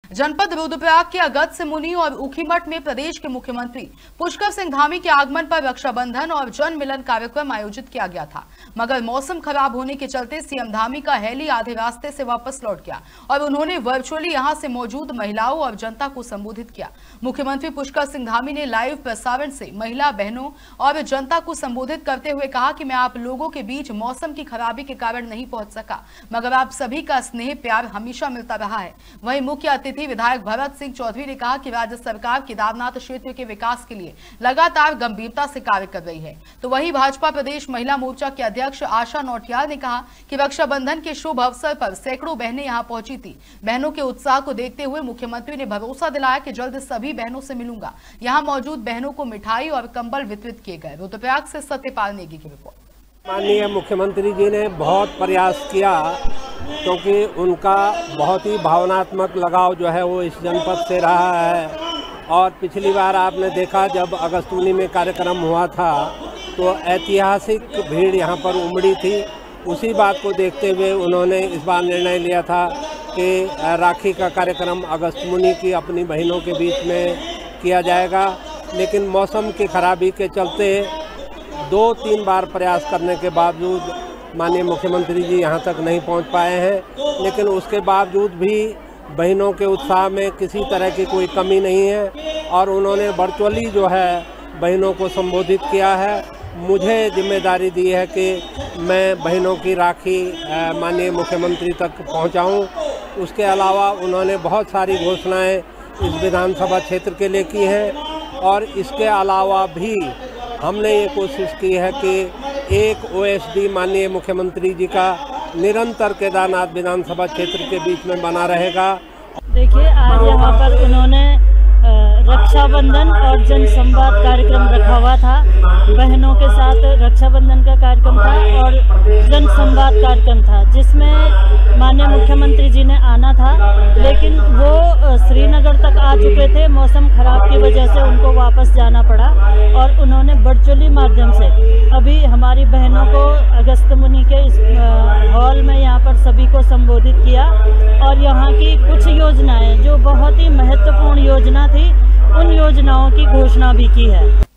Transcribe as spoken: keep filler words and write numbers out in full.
जनपद रुद्रप्रयाग के अगस्त्य मुनि और ऊखीमठ में प्रदेश के मुख्यमंत्री पुष्कर सिंह धामी के आगमन पर रक्षाबंधन और जन मिलन कार्यक्रम आयोजित किया गया था, मगर मौसम खराब होने के चलते सीएम धामी का हेली आधे रास्ते से वापस लौट गया और उन्होंने वर्चुअली यहां से मौजूद महिलाओं और जनता को संबोधित किया। मुख्यमंत्री पुष्कर सिंह धामी ने लाइव प्रसारण से महिला बहनों और जनता को संबोधित करते हुए कहा कि मैं आप लोगों के बीच मौसम की खराबी के कारण नहीं पहुंच सका, मगर आप सभी का स्नेह प्यार हमेशा मिलता रहा है। वहीं मुख्य अतिथि विधायक भरत सिंह चौधरी ने कहा कि राज्य सरकार केदारनाथ क्षेत्र के विकास के लिए लगातार गंभीरता से कार्य कर रही है। तो वहीं भाजपा प्रदेश महिला मोर्चा के अध्यक्ष आशा नौटियाल ने कहा कि रक्षाबंधन के शुभ अवसर पर सैकड़ों बहनें यहां पहुंची थी। बहनों के उत्साह को देखते हुए मुख्यमंत्री ने भरोसा दिलाया कि जल्द सभी बहनों से मिलूंगा। यहां मौजूद बहनों को मिठाई और कंबल वितरित किए गए। रुद्रप्रयाग से सत्यपाल नेगी की रिपोर्ट। माननीय मुख्यमंत्री जी ने बहुत प्रयास किया क्योंकि उनका बहुत ही भावनात्मक लगाव जो है वो इस जनपद से रहा है। और पिछली बार आपने देखा जब अगस्त मुनि में कार्यक्रम हुआ था तो ऐतिहासिक भीड़ यहाँ पर उमड़ी थी। उसी बात को देखते हुए उन्होंने इस बार निर्णय लिया था कि राखी का कार्यक्रम अगस्त मुनि की अपनी बहनों के बीच में किया जाएगा, लेकिन मौसम की खराबी के चलते दो तीन बार प्रयास करने के बावजूद माननीय मुख्यमंत्री जी यहाँ तक नहीं पहुँच पाए हैं। लेकिन उसके बावजूद भी बहनों के उत्साह में किसी तरह की कोई कमी नहीं है और उन्होंने वर्चुअली जो है बहनों को संबोधित किया है। मुझे जिम्मेदारी दी है कि मैं बहनों की राखी माननीय मुख्यमंत्री तक पहुँचाऊँ। उसके अलावा उन्होंने बहुत सारी घोषणाएँ इस विधानसभा क्षेत्र के लिए की हैं और इसके अलावा भी हमने ये कोशिश की है कि एक ओएसडी माननीय मुख्यमंत्री जी का निरंतर केदारनाथ विधानसभा क्षेत्र के बीच में बना रहेगा। देखिए, आज यहाँ पर उन्होंने रक्षाबंधन और जन संवाद कार्यक्रम रखा हुआ था। बहनों के साथ रक्षाबंधन का कार्यक्रम था और जन संवाद कार्यक्रम था, जिसमें माननीय मुख्यमंत्री जी ने आना था, लेकिन वो श्रीनगर तक आ चुके थे। मौसम खराब की वजह से उनको वापस जाना पड़ा और उन्होंने वर्चुअली माध्यम से अभी हमारी बहनों को अगस्त्य मुनि के इस हॉल में यहाँ पर सभी को संबोधित किया और यहाँ की कुछ योजनाएं जो बहुत ही महत्वपूर्ण योजना थी, उन योजनाओं की घोषणा भी की है।